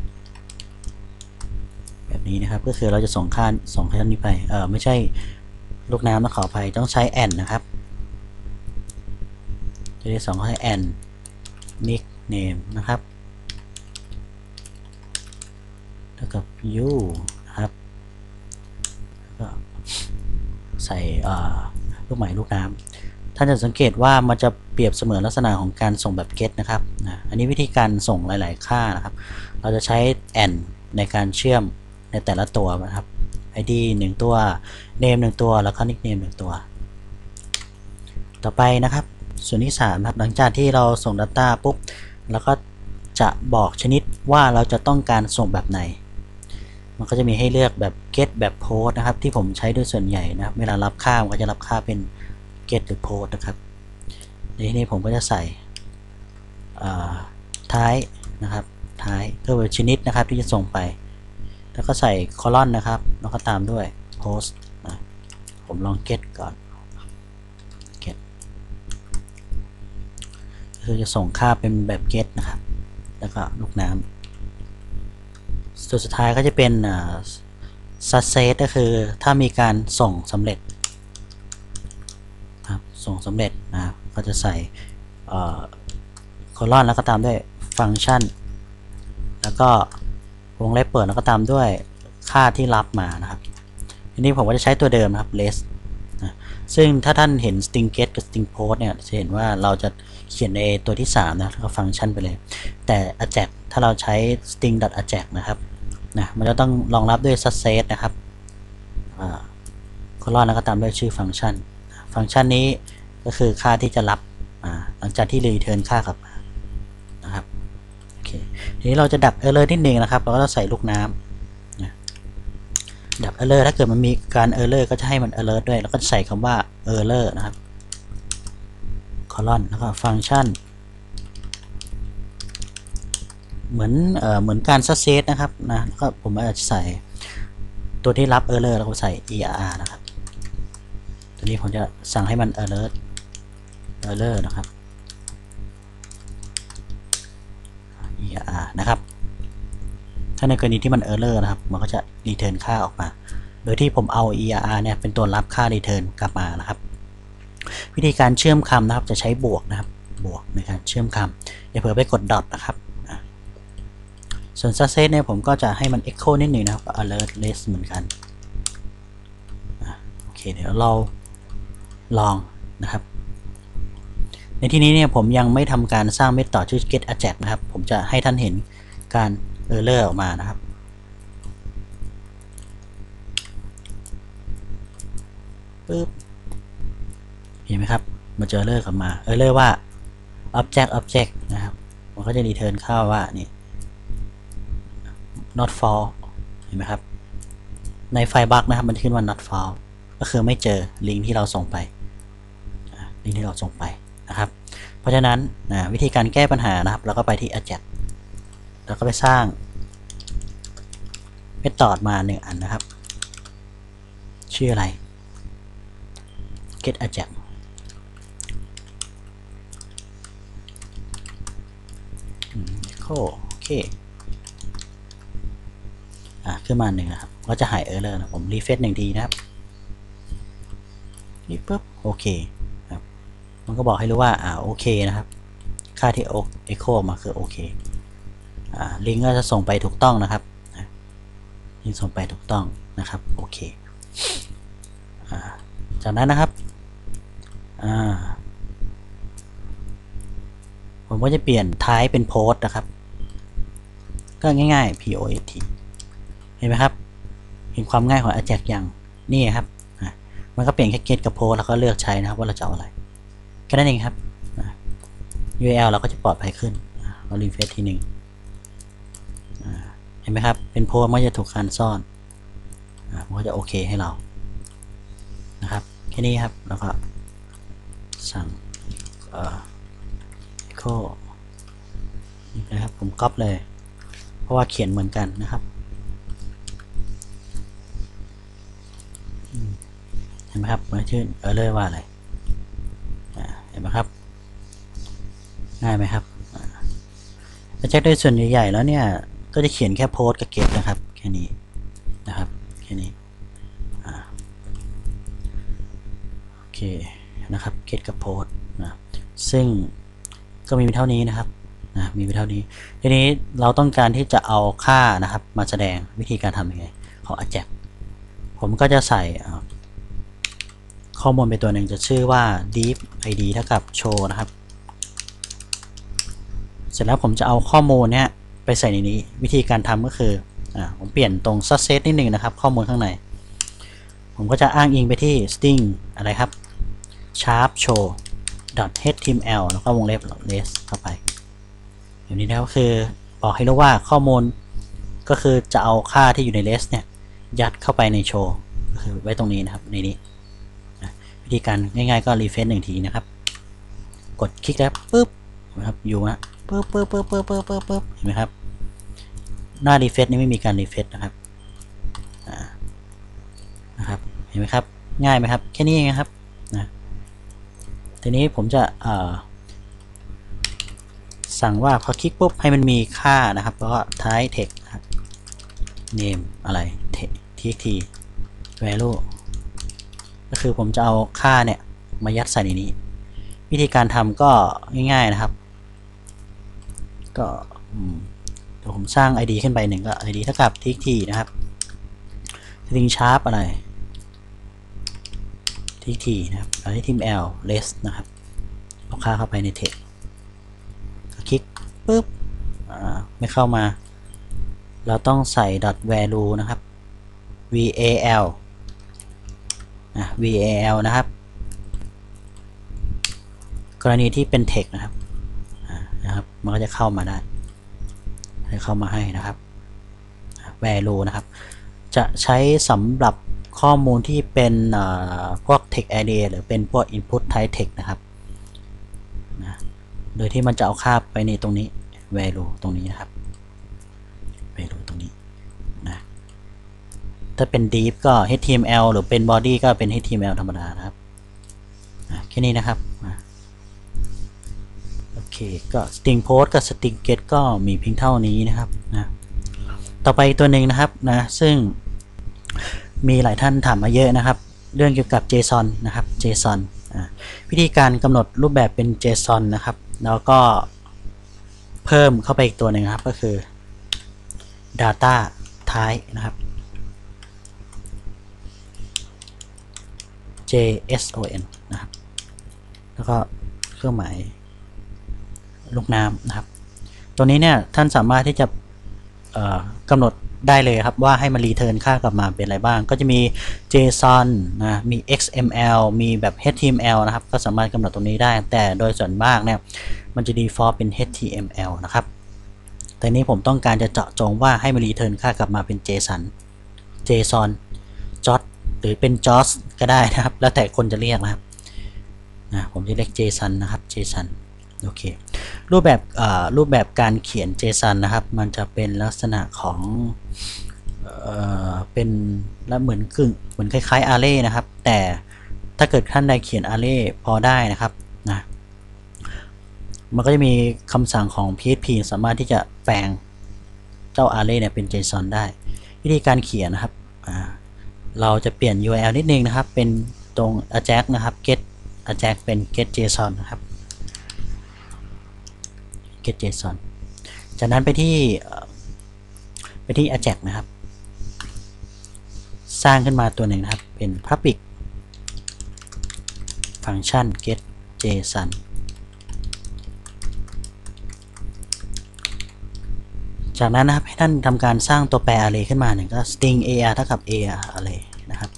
แบบนี้นะครับก็คือเราจะส่งค่าส่งค่านี้ไปเออไม่ใช่ลูกน้ำนะขออภัยต้องใช้ and นะครับจะได้ส่งให้ and nickname นะครับเท่ากับ you นะครับก็ใส่ลูกหมายลูกน้ำท่านจะสังเกตว่ามันจะเปรียบเสมือนลักษณะของการส่งแบบ get นะครับนะอันนี้วิธีการส่งหลายๆค่านะครับเราจะใช้ and ในการเชื่อมในแต่ละตัวนะครับ ไอ ดี หนึ่งตัว name หนึ่งตัวแล้วก็ nickname หนึ่งตัวต่อไปนะครับส่วนที่สามครับหลังจากที่เราส่ง Data ปุ๊บแล้วก็จะบอกชนิดว่าเราจะต้องการส่งแบบไหนมันก็จะมีให้เลือกแบบ get แบบ post นะครับที่ผมใช้ด้วยส่วนใหญ่นะครับเวลารับค่ามันก็จะรับค่าเป็น get หรือ post นะครับในที่นี้ผมก็จะใส่ท้ายนะครับท้ายก็เป็นชนิดนะครับที่จะส่งไปแล้วก็ใส่คอลอนนะครับแล้วก็ตามด้วย post นะผมลอง get ก่อน get คือจะส่งค่าเป็นแบบ get นะครับแล้วก็ลูกน้ำส่วนสุดท้ายก็จะเป็น success ก็คือถ้ามีการส่งสำเร็จครับส่งสำเร็จนะครับก็จะใส่คอลอนแล้วก็ตามด้วยฟังก์ชันแล้วก็วงเล็บเปิดแล้วก็ตามด้วยค่าที่รับมานะครับทีนี้ผมก็จะใช้ตัวเดิมนะครับ less นะซึ่งถ้าท่านเห็น string get กับ string post เนี่ยจะเห็นว่าเราจะเขียนในตัวที่สามนะแล้วก็ฟังก์ชันไปเลยแต่ ajax ถ้าเราใช้ string.ajax นะครับนะมันจะต้องรองรับด้วย success นะครับคอลอนแล้วก็ตามด้วยชื่อฟังก์ชันฟังก์ชันนี้ก็คือค่าที่จะรับหลังจากที่ return ค่ากลับมานะครับโอเคทีนี้เราจะดับ error นิดนึงนะครับเราก็จะใส่ลูกน้ำนะดับ error ถ้าเกิดมันมีการ error ก็จะให้มัน alert ด้วยแล้วก็ใส่คำว่า error นะครับคอลอนแล้วก็ฟังก์ชันเหมือนเอ่อเหมือนการ success นะครับนะแล้วก็ผมอาจจะใส่ตัวที่รับ error แล้วก็ใส่ err นะครับตัวนี้ผมจะสั่งให้มัน alert error นะครับ err นะครับถ้าในกรณีที่มัน error นะครับมันก็จะ return ค่าออกมาโดยที่ผมเอา err เนี่ยเป็นตัวรับค่า return กลับมานะครับวิธีการเชื่อมคำนะครับจะใช้บวกนะครับบวกในการเชื่อมคำอย่าเผลอไปกด dot นะครับส่วน success เนี่ยผมก็จะให้มัน echo นิดหนึ่งนะครับ alert less เหมือนกันโอเคเดี๋ยวเราลองนะครับในที่นี้เนี่ยผมยังไม่ทำการสร้างเมธอดชื่อ get ajax นะครับผมจะให้ท่านเห็นการ error ออกมานะครับปึ๊บเห็นไหมครับมาเจอ error กลับมา error ว่า object object นะครับมันก็จะ return เข้าว่านี่ not found เห็นไหมครับในไฟล์บั๊กนะครับมันขึ้นว่า not found ก็คือไม่เจอลิงก์ที่เราส่งไปลิงก์ที่เราส่งไปนะครับเพราะฉะนั้นนะวิธีการแก้ปัญหานะครับเราก็ไปที่ ajax แล้วก็ไปสร้างเมธอดมาหนึ่งอันนะครับชื่ออะไร get ajax echo โอเคอ่ะขึ้นมาหนึ่งนะครับก็จะหาย error นะผมรีเฟรชหนึ่งทีนะครับนี่ปุ๊บโอเคครับมันก็บอกให้รู้ว่าอ่าโอเคนะครับค่าที่ echo มาคือโอเคอ่าลิงก์ก็จะส่งไปถูกต้องนะครับลิงก์ส่งไปถูกต้องนะครับโอเคอ่าจากนั้นนะครับอ่าผมก็จะเปลี่ยนท้ายเป็น post นะครับก็ง่ายๆ post เห็นไหมครับเห็นความง่ายของ ajax อย่างนี่ครับมันก็เปลี่ยนแค่ get กับ post แล้วก็เลือกใช้นะครับว่าเราจะเอาอะไรแค่นั้นเองครับ ยู อาร์ แอล เราก็จะปลอดภัยขึ้นเรารีเฟรชทีหนึ่งเห็นไหมครับเป็น post มันจะถูกการซ่อนมันก็จะโอเคให้เรานะครับแค่นี้ครับแล้วก็สั่ง echo นี่นะครับผมก๊อปเลยเพราะว่าเขียนเหมือนกันนะครับเห็นไหมครับมันชื่อเออเลยว่าอะไรเห็นไหมครับง่ายไหมครับถ้าเช็คด้วยส่วนใหญ่ๆแล้วเนี่ยก็จะเขียนแค่โพสกับเก็ตนะครับแค่นี้นะครับแค่นี้โอเคนะครับเก็ตกับโพสนะซึ่งก็มีเท่านี้นะครับนะมีเท่านี้ทีนี้เราต้องการที่จะเอาค่านะครับมาแสดงวิธีการทำยังไงของ ajax ผมก็จะใส่ข้อมูลไปตัวหนึ่งจะชื่อว่า div id เท่ากับ show นะครับเสร็จแล้วผมจะเอาข้อมูลเนี้ยไปใส่ในนี้วิธีการทำก็คืออ่าผมเปลี่ยนตรง success นิดนึงนะครับข้อมูลข้างในผมก็จะอ้างอิงไปที่ string อะไรครับ sharp show html แล้วก็วงเล็บ less เข้าไปแบบนี้นะครับคือบอกให้รู้ว่าข้อมูลก็คือจะเอาค่าที่อยู่ใน list เนี่ยยัดเข้าไปในโชว์ก็คือไว้ตรงนี้นะครับในนี้วิธีการง่ายๆก็รีเฟรชหนึ่งทีนะครับกดคลิกแล้วปุ๊บนะครับอยู่นะปุ๊บปุ๊บปุ๊บปุ๊บปุ๊บปุ๊บปุ๊บเห็นไหมครับหน้ารีเฟรชนี่ไม่มีการรีเฟรชนะครับนะครับเห็นไหมครับง่ายไหมครับแค่นี้เองครับนะทีนี้ผมจะสั่งว่าพอคลิกปุ๊บให้มันมีค่านะครับแล้วก็ท้าย text นะครับ name อะไร txt value ก็คือผมจะเอาค่าเนี่ยมายัดใส่ในนี้วิธีการทำก็ง่ายๆนะครับก็เดี๋ยวผมสร้าง ไอ ดี ขึ้นไปหนึ่งก็ ไอ ดี เท่ากับ txt นะครับ string sharp อะไร txt นะครับแล้วที่ tml less นะครับเอาค่าเข้าไปใน text คลิกปุ๊บไม่เข้ามาเราต้องใส่ dot value นะครับ val นะ val นะครับกรณีที่เป็น text นะครับนะครับมันก็จะเข้ามาได้จะเข้ามาให้นะครับ value นะครับจะใช้สำหรับข้อมูลที่เป็นพวก text array หรือเป็นพวก input type text นะครับนะโดยที่มันจะเอาค่าไปในตรงนี้ value ตรงนี้นะครับ value ตรงนี้นะถ้าเป็น deep ก็ html หรือเป็น body ก็เป็น html ธรรมดานะครับแค่นี้นะครับโอเคก็ string post กับ string get ก็มีเพียงเท่านี้นะครับนะต่อไปตัวหนึ่งนะครับนะซึ่งมีหลายท่านถามมาเยอะนะครับเรื่องเกี่ยวกับ JSON นะครับ JSON วิธีการกำหนดรูปแบบเป็น JSON นะครับแล้วก็เพิ่มเข้าไปอีกตัวหนึ่งครับก็คือ data type นะครับ JSON นะครับแล้วก็เครื่องหมายลูกน้ำนะครับตัวนี้เนี่ยท่านสามารถที่จะกำหนดได้เลยครับว่าให้มันรีเทิร์นค่ากลับมาเป็นอะไรบ้างก็จะมี JSON นะมี เอ็กซ์ เอ็ม แอล มีแบบ เอช ที เอ็ม แอล นะครับก็สามารถกำหนดตรงนี้ได้แต่โดยส่วนมากเนี่ยมันจะ default เป็น เอช ที เอ็ม แอล นะครับแต่นี้ผมต้องการจะเจาะจงว่าให้มันรีเทิร์นค่ากลับมาเป็น JSON JSON jot หรือเป็น jot ก็ได้นะครับแล้วแต่คนจะเรียกนะครับนะผมจะเรียก JSON นะครับ JSON โอเครูปแบบรูปแบบการเขียน JSON นะครับมันจะเป็นลักษณะของเอ่อเป็นแล้วเหมือนกึ่งเหมือนคล้ายๆ array นะครับแต่ถ้าเกิดท่านใดเขียน array พอได้นะครับนะมันก็จะมีคำสั่งของ พี เอช พี สามารถที่จะแปลงเจ้า array เนี่ยเป็น JSON ได้วิธีการเขียนนะครับเราจะเปลี่ยน ยู อาร์ แอล นิดนึงนะครับเป็นตรง ajax นะครับ get ajax เป็น get json นะครับ get json จากนั้นไปที่ไปที่ ajax นะครับสร้างขึ้นมาตัวหนึ่งนะครับเป็น public function get json จากนั้นนะครับให้ท่านทำการสร้างตัวแปร array ขึ้นมาหนึ่งก็ string ar เท่ากับ ar array นะครับ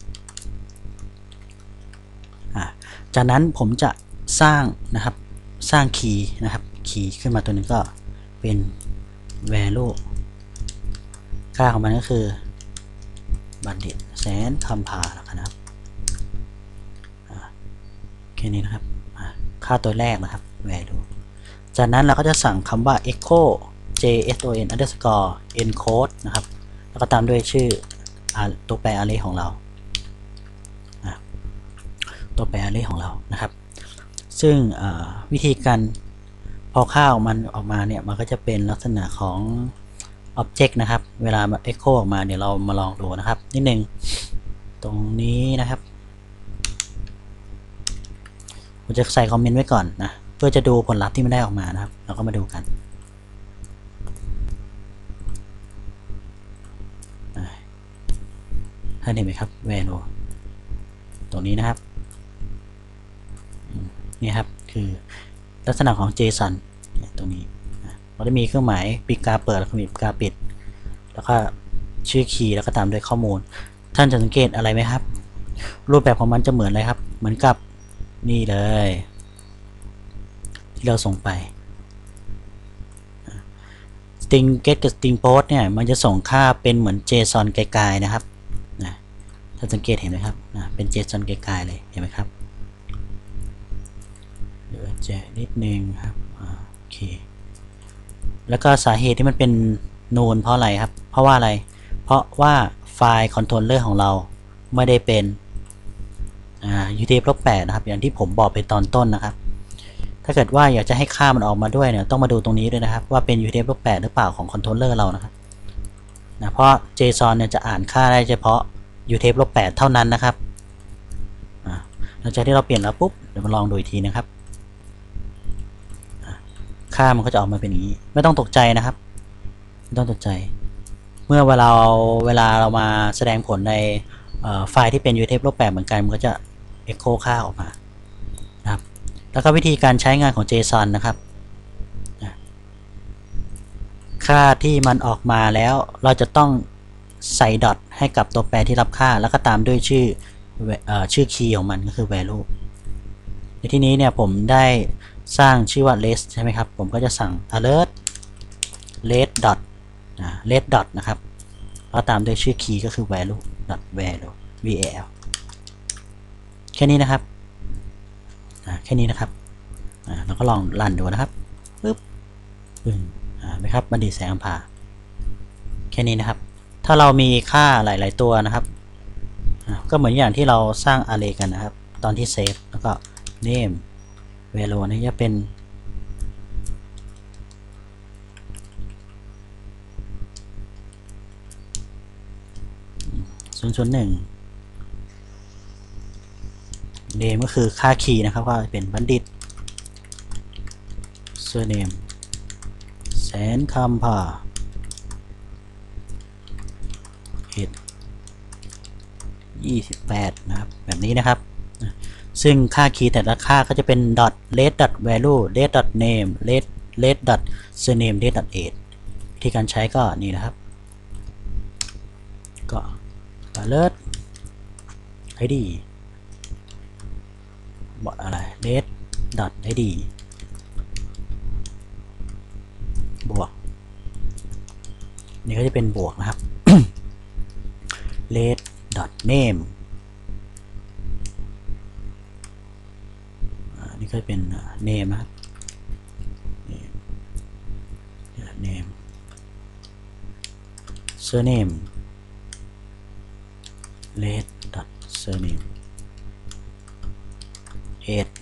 จากนั้นผมจะสร้างนะครับสร้างคีย์นะครับคีย์ขึ้นมาตัวนึงก็เป็น value ค่าของมันก็คือบัณฑิตแสนคำพาแล้วนะครับแค่นี้นะครับค่าตัวแรกนะครับ value จากนั้นเราก็จะสั่งคำว่า echo json underscore encode นะครับแล้วก็ตามด้วยชื่อตัวแปร array ของเราตัวแปร array ของเรานะครับซึ่งวิธีการพอค่าของมันออกมาเนี่ยมันก็จะเป็นลักษณะของ object นะครับเวลา echo ออกมาเดี๋ยวเรามาลองดูนะครับนิดนึงตรงนี้นะครับผมจะใส่คอมเมนต์ไว้ก่อนนะเพื่อจะดูผลลัพธ์ที่ไม่ได้ออกมานะครับเราก็มาดูกันท่านเห็นไหมครับ value ตรงนี้นะครับนี่ครับคือลักษณะของ JSON ตรงนี้เราจะมีเครื่องหมายปีกาเปิดและปีกาปิดแล้วก็ชื่อคีย์แล้วก็ตามด้วยข้อมูลท่านจะสังเกตอะไรไหมครับรูปแบบของมันจะเหมือนอะไรครับเหมือนกับนี่เลยที่เราส่งไป string get กับ string post เนี่ยมันจะส่งค่าเป็นเหมือน JSON ไกลๆนะครับนะถ้าสังเกตเห็นไหมครับนะเป็น JSON ไกลๆเลยเห็นไหมครับเดี๋ยวแจกนิดนึงครับโอเคแล้วก็สาเหตุที่มันเป็นนูนเพราะอะไรครับเพราะว่าอะไรเพราะว่าไฟล์คอนโทรลเลอร์ของเราไม่ได้เป็นอ่า ยู ที เอฟ ลบแปดนะครับอย่างที่ผมบอกไปตอนต้นนะครับถ้าเกิดว่าอยากจะให้ค่ามันออกมาด้วยเนี่ยต้องมาดูตรงนี้ด้วยนะครับว่าเป็น ยู ที เอฟ ลบแปดหรือเปล่าของคอนโทรลเลอร์เรานะครับนะเพราะ JSON เนี่ยจะอ่านค่าได้เฉพาะ ยู ที เอฟ ลบแปดเท่านั้นนะครับอ่าหลังจากที่เราเปลี่ยนแล้วปุ๊บเดี๋ยวมาลองดูอีกทีนะครับค่ามันก็จะออกมาเป็นอย่างนี้ไม่ต้องตกใจนะครับไม่ต้องตกใจเมื่อเวลาเวลาเรามาแสดงผลในไฟล์ที่เป็น ยู ที เอฟ ลบแปดเหมือนกันมันก็จะ echo ค่าออกมานะครับแล้วก็วิธีการใช้งานของ JSON นะครับค่าที่มันออกมาแล้วเราจะต้องใส่ดอทให้กับตัวแปรที่รับค่าแล้วก็ตามด้วยชื่อชื่อคีย์ของมันก็คือ value ในที่นี้เนี่ยผมได้สร้างชื่อว่า list ใช่ไหมครับผมก็จะสั่ง alert list dot list dot นะครับแล้วตามด้วยชื่อคีย์ก็คือ value dot value val แค่นี้นะครับแค่นี้นะครับเราก็ลองรันดูนะครับปึ๊บปึ้งไหมครับบัณฑิตแสงอำภาแค่นี้นะครับถ้าเรามีค่าหลายๆตัวนะครับก็เหมือนอย่างที่เราสร้าง array กันนะครับตอนที่เซฟแล้วก็ name value นี่จะเป็นศูนย์ ศูนย์ หนึ่ง name ก็คือค่าคีย์นะครับก็เป็นบัณฑิต surname แสนคำพาเหตุยี่สิบแปดนะครับแบบนี้นะครับซึ่งค่าคีย์แต่ละค่าก็จะเป็น dot let dot value let dot name let let dot surname let dot age วิธีการใช้ก็นี่นะครับก็ alert id บอกอะไร let dot id บวกนี่ก็จะเป็นบวกนะครับ let dot name นี่ก็เป็น name นะครับ name surname let dot surname age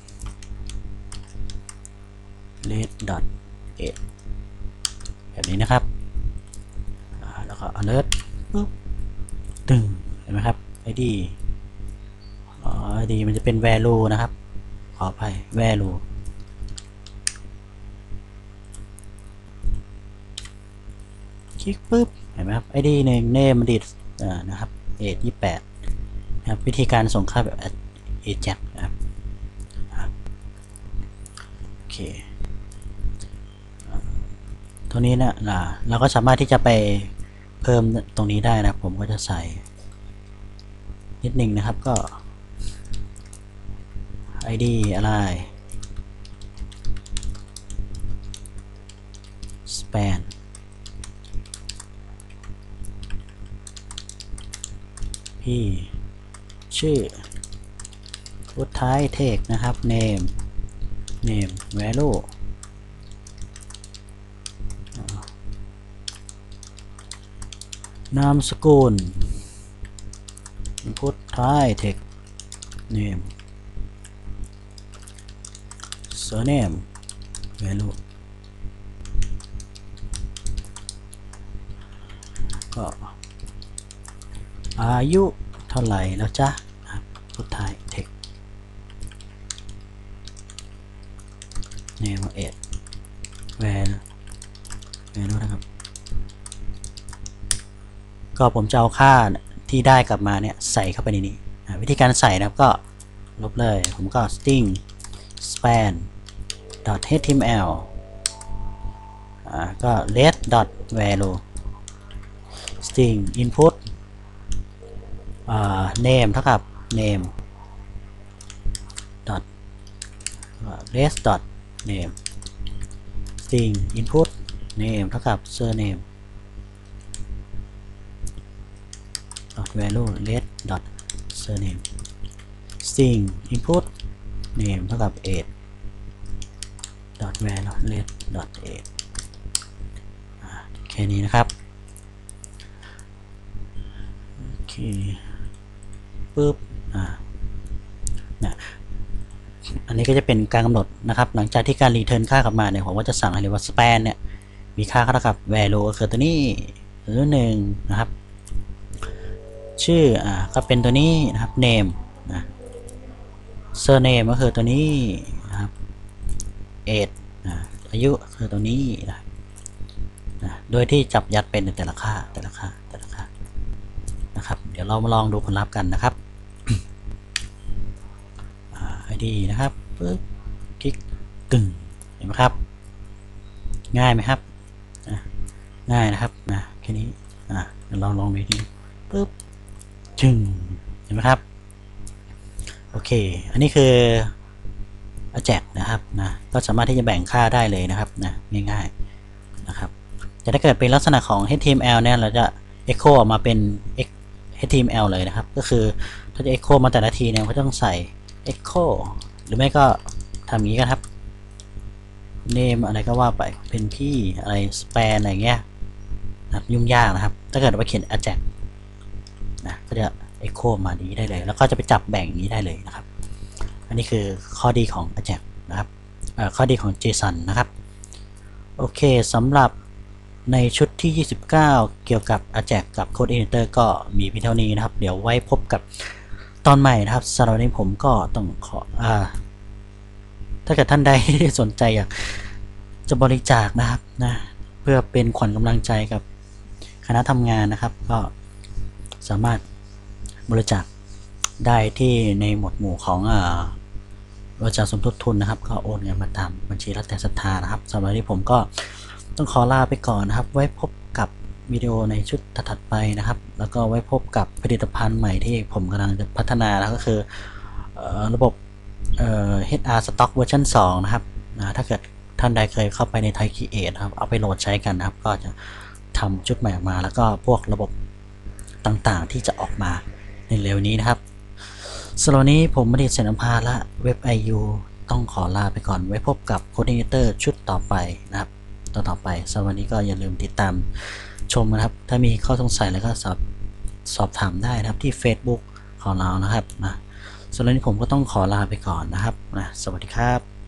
let dot age แบบนี้นะครับแล้วก็ alert ปุ๊บตึงเห็นไหมครับ id อ๋อ id มันจะเป็น value นะครับขออภัย value คลิกปุ๊บเห็นไหมครับ id หนึ่ง name มันดิดนะครับ age ยี่สิบแปดนะครับวิธีการส่งค่าแบบ ajax นะครับโอเคตรงนี้นะเราก็สามารถที่จะไปเพิ่มตรงนี้ได้นะผมก็จะใส่นิดหนึ่งนะครับก็ id อะไร span พี่ชื่อสุดท้าย text นะครับ name name valueนามสกุล input ท้าย text name surname value ก็อายุเท่าไหร่แล้วจ้ะสุดท้าย text name age value value นะครับก็ผมจะเอาค่าที่ได้กลับมาเนี่ยใส่เข้าไปในนี้วิธีการใส่นะครับก็ลบเลยผมก็ string span html ก็ let value string input name เท่ากับ name dot let dot name string input name เท่ากับ surname dot value let dot surname string input name เท่ากับ age dot value let dot age แค่นี้นะครับโอเคปึ๊บอ่านะอันนี้ก็จะเป็นการกำหนดนะครับหลังจากที่การรีเทิร์นค่ากลับมาเนี่ยผมก็จะสั่งให้เลยว่า span เนี่ยมีค่าเท่ากับ value ก็คือตัวนี้หรือหนึ่งนะครับชื่ออ่าก็เป็นตัวนี้นะครับ name นะ surname ก็คือตัวนี้นะครับ age นะอายุคือตัวนี้นะนะโดยที่จับยัดเป็นในแต่ละค่าแต่ละค่าแต่ละค่านะครับเดี๋ยวเรามาลองดูผลลัพธ์กันนะครับ ไอ ดี นะครับปึ๊บคลิกกึ่งเห็นไหมครับง่ายไหมครับง่ายนะครับนะแค่นี้อ่ะเดี๋ยวเราลองดูทีปึ๊บจึงเห็นไหมครับโอเคอันนี้คือแจกนะครับนะก็สามารถที่จะแบ่งค่าได้เลยนะครับนะง่ายๆนะครับแต่ถ้าเกิดเป็นลักษณะของ เอช ที เอ็ม แอล เนี่ยเราจะ echo ออกมาเป็น เอช ที เอ็ม แอล เลยนะครับก็คือถ้าจะ echo มาแต่ละทีเนี่ยก็ต้องใส่ echo หรือไม่ก็ทำอย่างนี้กันครับ name อะไรก็ว่าไปเป็นพี่อะไร span อะไรเงี้ยนะยุ่งยากนะครับถ้าเกิดว่าเขียน ajax นะก็จะ echo มานี้ได้เลยแล้วก็จะไปจับแบ่งนี้ได้เลยนะครับอันนี้คือข้อดีของ ajax นะครับข้อดีของ json นะครับโอเคสำหรับในชุดที่ยี่สิบเก้าเกี่ยวกับ ajax กับ code editor ก็มีเพียงเท่านี้นะครับเดี๋ยวไว้พบกับตอนใหม่นะครับสำหรับวันนี้ผมก็ต้องขออ่าถ้าเกิดท่านใดสนใจอยากจะบริจาคนะครับนะเพื่อเป็นขวัญกำลังใจกับคณะทำงานนะครับก็สามารถบริจาคได้ที่ในหมวดหมู่ของอ่าบริจาคสมทบทุนนะครับก็โอนเงินมาตามบัญชีรัฐแต่ศรัทธานะครับสำหรับวันนี้ผมก็ต้องขอลาไปก่อนนะครับไว้พบกับวิดีโอในชุดถัดไปนะครับแล้วก็ไว้พบกับผลิตภัณฑ์ใหม่ที่ผมกำลังจะพัฒนาแล้วก็คือระบบเอ่อ เอช อาร์ Stock เวอร์ชันสองนะครับนะถ้าเกิดท่านใดเคยเข้าไปใน Thai Create ครับเอาไปโหลดใช้กันนะครับก็จะทำชุดใหม่ออกมาแล้วก็พวกระบบต่างๆที่จะออกมาในเร็วนี้นะครับสำหรับวันนี้ผมไม่ได้เสนอพาและเว็บ ไอ ยู ต้องขอลาไปก่อนไว้พบกับ Coordinator ชุดต่อไปนะครับต่อต่อไปสำหรับวันนี้ก็อย่าลืมติดตามชมนะครับถ้ามีข้อสงสัยแล้วก็สอบสอบถามได้นะครับที่ Facebook ของเรานะครับนะสำหรับวันนี้ผมก็ต้องขอลาไปก่อนนะครับนะสวัสดีครับ